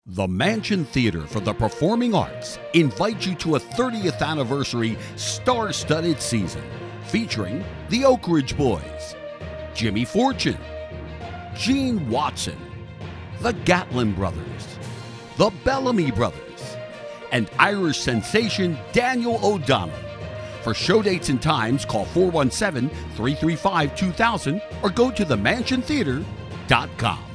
The Mansion Theater for the Performing Arts invites you to a 30th anniversary star-studded season featuring the Oak Ridge Boys, Jimmy Fortune, Gene Watson, the Gatlin Brothers, the Bellamy Brothers, and Irish sensation Daniel O'Donnell. For show dates and times, call 417-335-2000 or go to themansiontheater.com.